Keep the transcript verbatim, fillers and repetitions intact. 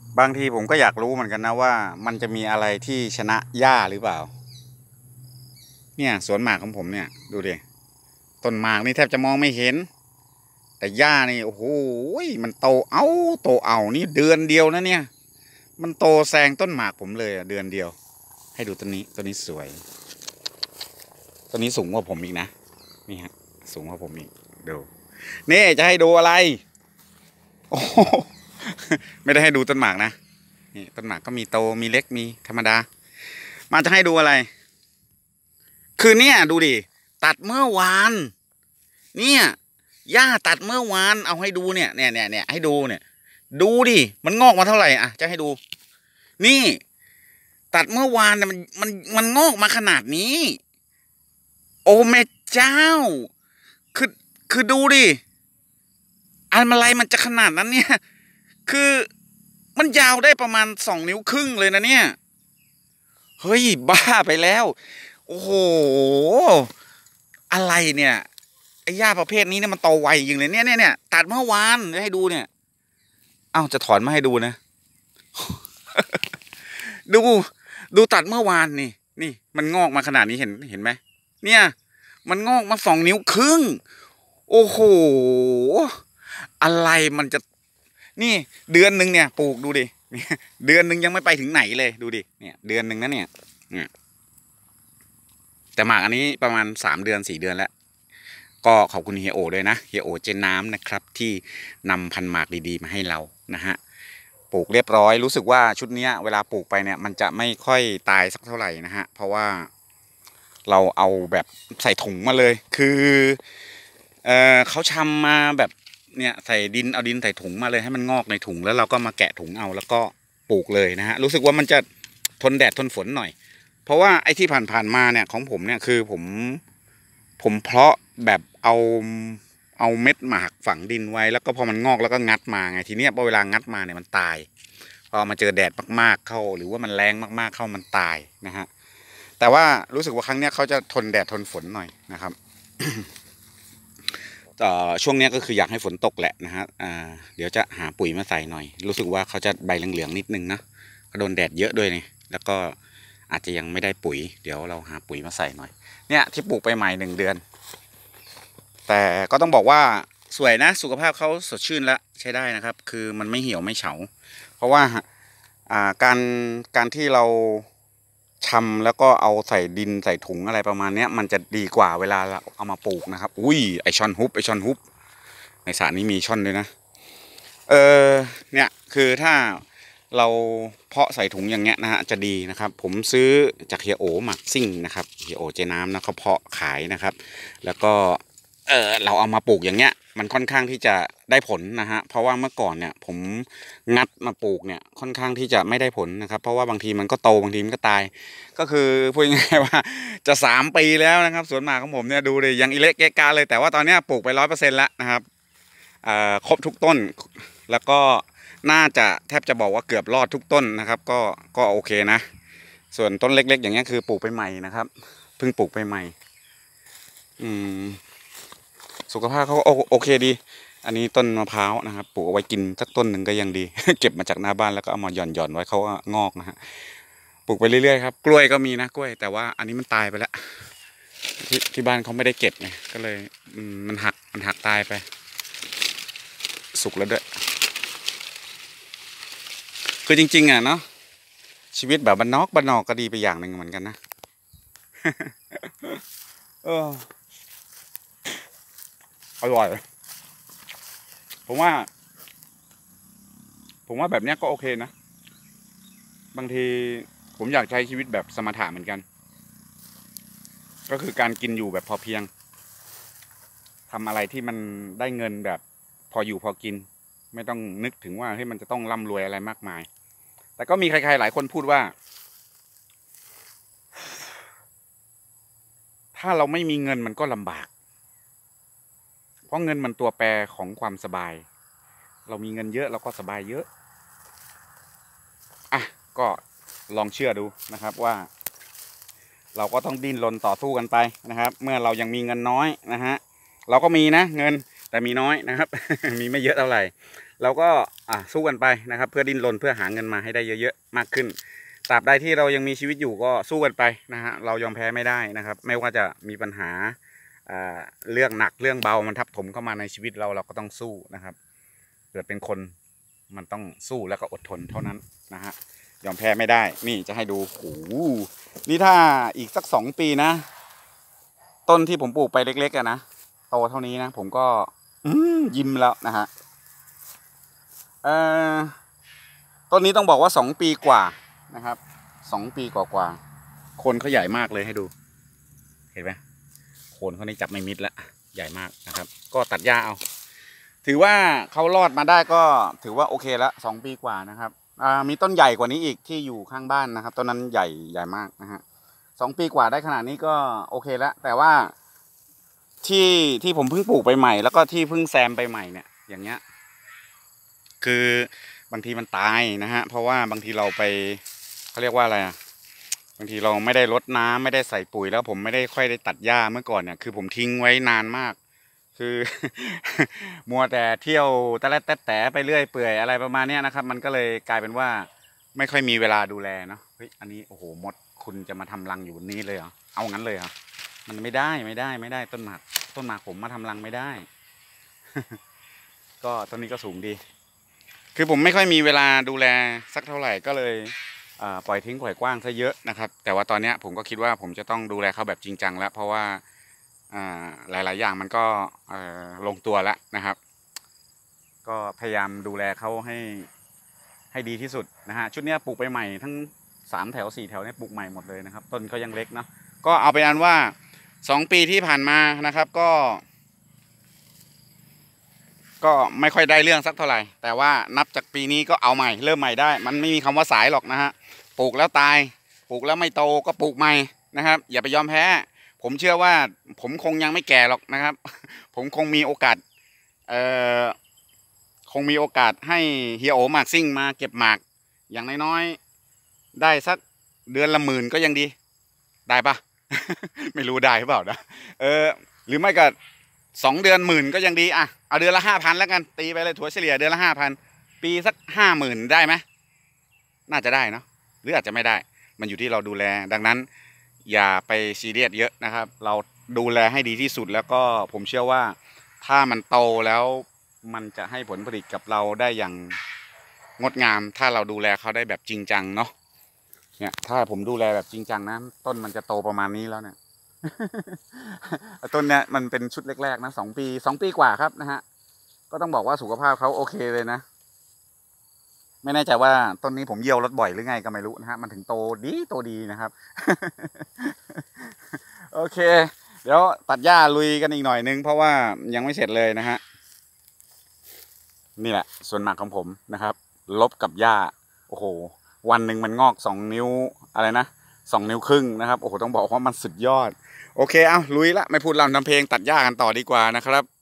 บางทีผมก็อยากรู้เหมือนกันนะว่ามันจะมีอะไรที่ชนะหญ้าหรือเปล่าเนี่ยสวนหมากของผมเนี่ยดูดิต้นหมากนี่แทบจะมองไม่เห็นแต่หญ้านี่โอ้โหมันโตเอาโตเอานี่เดือนเดียวนะเนี่ยมันโตแซงต้นหมากผมเลยอะเดือนเดียวให้ดูต้นนี้ต้นนี้สวยต้นนี้สูงกว่าผมอีกนะนี่ฮะสูงกว่าผมอีกดูนี่จะให้ดูอะไรโอ้ไม่ได้ให้ดูต้นหมากนะนี่ต้นหมากก็มีโตมีเล็กมีธรรมดามาจะให้ดูอะไรคือเนี่ยดูดิตัดเมื่อวานเนี่ยหญ้าตัดเมื่อวานเอาให้ดูเนี่ยเนี่ยเนี่ยเนี่ยให้ดูเนี่ยดูดิมันงอกมาเท่าไหร่อ่ะจะให้ดูนี่ตัดเมื่อวานเนี่ยมันมันมันงอกมาขนาดนี้โอ้แม่เจ้าคือคือดูดิอะไรมันจะขนาดนั้นเนี่ยคือมันยาวได้ประมาณสองนิ้วครึ่งเลยนะเนี่ยเฮ้ยบ้าไปแล้วโอ้โหอะไรเนี่ยไอ้หญ้าประเภทนี้เนี่ยมันโตไวจริงเลยเนี่ยเนี่ยเนี่ยตัดเมื่อวานจะให้ดูเนี่ยเอ้าจะถอนมาให้ดูนะดูดูตัดเมื่อวานนี่นี่มันงอกมาขนาดนี้เห็นเห็นไหมเนี่ยมันงอกมาสองนิ้วครึ่งโอ้โหอะไรมันจะนี่เดือนหนึ่งเนี่ยปลูกดูดิเดือนหนึ่งยังไม่ไปถึงไหนเลยดูดิเนี่ยเดือนหนึ่งนะเนี่ยแต่หมากอันนี้ประมาณสามเดือนสี่เดือนแล้วก็ขอบคุณเฮียโอด้วยนะเฮียโอเจนน้ำนะครับที่นำพันธุ์หมากดีๆมาให้เรานะฮะปลูกเรียบร้อยรู้สึกว่าชุดนี้เวลาปลูกไปเนี่ยมันจะไม่ค่อยตายสักเท่าไหร่นะฮะเพราะว่าเราเอาแบบใส่ถุงมาเลยคือเออเขาชำมาแบบเนี่ยใส่ดินเอาดินใส่ถุงมาเลยให้มันงอกในถุงแล้วเราก็มาแกะถุงเอาแล้วก็ปลูกเลยนะฮะรู้สึกว่ามันจะทนแดดทนฝนหน่อยเพราะว่าไอ้ที่ผ่านๆมาเนี่ยของผมเนี่ยคือผมผมเพาะแบบเอาเอาเม็ดหมากฝังดินไว้แล้วก็พอมันงอกแล้วก็งัดมาไงทีเนี้ยพอเวลางัดมาเนี่ยมันตายพอมาเจอแดดมากๆเข้าหรือว่ามันแรงมากๆเข้ามันตายนะฮะแต่ว่ารู้สึกว่าครั้งนี้เขาจะทนแดดทนฝนหน่อยนะครับ ช่วงนี้ก็คืออยากให้ฝนตกแหละนะฮะเดี๋ยวจะหาปุ๋ยมาใส่หน่อยรู้สึกว่าเขาจะใบเหลืองๆนิดนึงนะก็โดนแดดเยอะด้วยนี่แล้วก็อาจจะยังไม่ได้ปุ๋ยเดี๋ยวเราหาปุ๋ยมาใส่หน่อยเนี่ยที่ปลูกไปใหม่หนึ่งเดือนแต่ก็ต้องบอกว่าสวยนะสุขภาพเขาสดชื่นแล้วใช้ได้นะครับคือมันไม่เหี่ยวไม่เฉาเพราะว่าการการที่เราชำแล้วก็เอาใส่ดินใส่ถุงอะไรประมาณนี้มันจะดีกว่าเวลาเราเอามาปลูกนะครับอุ้ยไอช่อนฮุบไอช่อนฮุบในสระนี้มีช่อนด้วยนะเออเนี่ยคือถ้าเราเพาะใส่ถุงอย่างเงี้ยนะฮะจะดีนะครับผมซื้อจากเฮียโอหมักซิ่งนะครับเฮียโอเจน้ำนะเขาเพาะขายนะครับแล้วก็เออเราเอามาปลูกอย่างเงี้ยมันค่อนข้างที่จะได้ผลนะฮะเพราะว่าเมื่อก่อนเนี่ยผมงัดมาปลูกเนี่ยค่อนข้างที่จะไม่ได้ผลนะครับเพราะว่าบางทีมันก็โตบางทีมันก็ตายก็คือพูดง่ายๆว่าจะสามปีแล้วนะครับสวนหมากของผมเนี่ยดูเลยยังอิเล็กเกกาเลยแต่ว่าตอนนี้ปลูกไปร้อยเปอร์เซ็นต์แล้วนะครับครบทุกต้นแล้วก็น่าจะแทบจะบอกว่าเกือบรอดทุกต้นนะครับก็ก็โอเคนะส่วนต้นเล็กๆอย่างเงี้ยคือปลูกไปใหม่นะครับเพิ่งปลูกไปใหม่อืมสุขภาพเขาโอเคดีอันนี้ต้นมะพร้าวนะครับปลูกเอาไว้กินสักต้นหนึ่งก็ยังดี เก็บมาจากหน้าบ้านแล้วก็เอามาหย่อนหย่อนไว้เขาก็งอกนะฮะปลูกไปเรื่อยๆครับกล้วยก็มีนะกล้วยแต่ว่าอันนี้มันตายไปแล้วที่ที่บ้านเขาไม่ได้เก็บไงก็เลยมันหักมันหักตายไปสุกแล้วด้วยคือจริงๆอ่ะเนาะชีวิตแบบบ้านนอกบ้านนอกก็ดีไปอย่างหนึ่งเหมือนกันนะเอออร่อยผมว่าผมว่าแบบเนี้ยก็โอเคนะบางทีผมอยากใช้ชีวิตแบบสมถะเหมือนกันก็คือการกินอยู่แบบพอเพียงทำอะไรที่มันได้เงินแบบพออยู่พอกินไม่ต้องนึกถึงว่าให้มันจะต้องร่ำรวยอะไรมากมายแต่ก็มีใครๆหลายคนพูดว่าถ้าเราไม่มีเงินมันก็ลำบากเพราะเงินมันตัวแปรของความสบายเรามีเงินเยอะเราก็สบายเยอะอ่ะก็ลองเชื่อดูนะครับว่าเราก็ต้องดิ้นรนต่อสู้กันไปนะครับเมื่อเรายังมีเงินน้อยนะฮะเราก็มีนะเงินแต่มีน้อยนะครับ มีไม่เยอะเท่าไหร่เราก็อ่ะสู้กันไปนะครับ เพื่อดิ้นรนเพื่อหาเงินมาให้ได้เยอะๆมากขึ้นตราบใดที่เรายังมีชีวิตอยู่ก็สู้กันไปนะฮะเรายอมแพ้ไม่ได้นะครับ ไม่ว่าจะมีปัญหาเรื่องหนักเรื่องเบามันทับถมเข้ามาในชีวิตเราเราก็ต้องสู้นะครับเกิดเป็นคนมันต้องสู้แล้วก็อดทนเท่านั้นนะฮะยอมแพ้ไม่ได้นี่จะให้ดูโอ้โหนี่ถ้าอีกสักสองปีนะต้นที่ผมปลูกไปเล็กๆอะนะโตเท่านี้นะผมก็ยิ้มแล้วนะฮะเอ่อต้นนี้ต้องบอกว่าสองปีกว่านะครับสองปีกว่าๆโคนเขาใหญ่มากเลยให้ดูเห็นไหมโคนเขานี่จับไม่มิดแล้วใหญ่มากนะครับก็ตัดหญ้าเอาถือว่าเขารอดมาได้ก็ถือว่าโอเคแล้วสองปีกว่านะครับมีต้นใหญ่กว่านี้อีกที่อยู่ข้างบ้านนะครับต้นนั้นใหญ่ใหญ่มากนะฮะสองปีกว่าได้ขนาดนี้ก็โอเคแล้วแต่ว่าที่ที่ผมเพิ่งปลูกไปใหม่แล้วก็ที่เพิ่งแซมไปใหม่เนี่ยอย่างเงี้ยคือบางทีมันตายนะฮะเพราะว่าบางทีเราไปเขาเรียกว่าอะไรอ่ะบางทีเราไม่ได้รดน้ำไม่ได้ใส่ปุ๋ยแล้วผมไม่ได้ค่อยได้ตัดหญ้าเมื่อก่อนเนี่ยคือผมทิ้งไว้นานมากคือ มัวแต่เที่ยวแต่ละแต่แต่ไปเรื่อยเปื่อยอะไรประมาณนี้นะครับมันก็เลยกลายเป็นว่าไม่ค่อยมีเวลาดูแลเนาะเฮ้ยอันนี้โอ้โหมดคุณจะมาทำรังอยู่บนนี้เลยเหรอเอางั้นเลยเหรอมันไม่ได้ไม่ได้ไม่ได้ต้นหมากต้นหมากผมมาทำรังไม่ได้ ก็ต้นนี้ก็สูงดีคือผมไม่ค่อยมีเวลาดูแลสักเท่าไหร่ก็เลยปล่อยทิ้งปล่อยกว้างซะเยอะนะครับแต่ว่าตอนนี้ผมก็คิดว่าผมจะต้องดูแลเขาแบบจริงจังแล้วเพราะว่าหลายๆอย่างมันก็ลงตัวแล้วนะครับก็พยายามดูแลเขาให้ให้ดีที่สุดนะฮะชุดนี้ปลูกไปใหม่ทั้งสามแถวสี่แถวเนี่ยปลูกใหม่หมดเลยนะครับต้นเขายังเล็กเนาะก็เอาไปอันว่าสองปีที่ผ่านมานะครับก็ก็ไม่ค่อยได้เรื่องสักเท่าไหร่แต่ว่านับจากปีนี้ก็เอาใหม่เริ่มใหม่ได้มันไม่มีคำว่าสายหรอกนะฮะปลูกแล้วตายปลูกแล้วไม่โตก็ปลูกใหม่นะครับอย่าไปยอมแพ้ผมเชื่อว่าผมคงยังไม่แก่หรอกนะครับผมคงมีโอกาสเอ่อคงมีโอกาสให้เฮียโอหมากซิ่งมาเก็บหมากอย่างน้อยๆได้สักเดือนละหมื่นก็ยังดีได้ปะ ไม่รู้ได้หรือเปล่านะเออหรือไม่ก็สองเดือนหมื่นก็ยังดีอ่ะเอาเดือนละห้าพันแล้วกันตีไปเลยถัวเฉลี่ยเดือนละห้าพันปีสักห้าหมื่นได้ไหมน่าจะได้เนาะหรืออาจจะไม่ได้มันอยู่ที่เราดูแลดังนั้นอย่าไปซีเรียสเยอะนะครับเราดูแลให้ดีที่สุดแล้วก็ผมเชื่อว่าถ้ามันโตแล้วมันจะให้ผลผลิตกับเราได้อย่างงดงามถ้าเราดูแลเขาได้แบบจริงจังเนาะเนี่ยถ้าผมดูแลแบบจริงจังนะต้นมันจะโตประมาณนี้แล้วเนี่ย ต้นเนี้ยมันเป็นชุดแรกๆนะสองปีสองปีกว่าครับนะฮะก็ต้องบอกว่าสุขภาพเขาโอเคเลยนะไม่แน่ใจว่าต้นนี้ผมเยี่ยวรถบ่อยหรือไงก็ไม่รู้นะฮะมันถึงโตดีโตดีนะครับ โอเคเดี๋ยวตัดหญ้าลุยกันอีกหน่อยนึงเพราะว่ายังไม่เสร็จเลยนะฮะนี่แหละส่วนหนักของผมนะครับลบกับหญ้าโอ้โหวันหนึ่งมันงอกสองนิ้วอะไรนะสองนิ้วครึ่งนะครับโอ้โหต้องบอกว่ามันสุดยอดโอเคเอาลุยละไม่พูดลำทำเพลงตัดหญ้ากันต่อดีกว่านะครับ